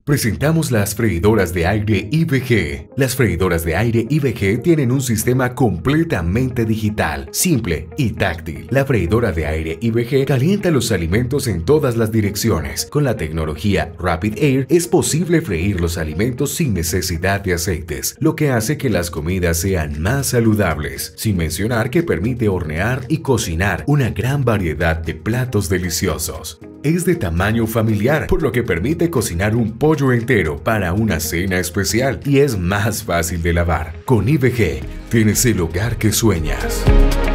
Presentamos las freidoras de aire IBG. Las freidoras de aire IBG tienen un sistema completamente digital, simple y táctil. La freidora de aire IBG calienta los alimentos en todas las direcciones. Con la tecnología Rapid Air es posible freír los alimentos sin necesidad de aceites, lo que hace que las comidas sean más saludables, sin mencionar que permite hornear y cocinar una gran variedad de platos deliciosos. Es de tamaño familiar, por lo que permite cocinar un pollo entero para una cena especial y es más fácil de lavar. Con IBG tienes el hogar que sueñas.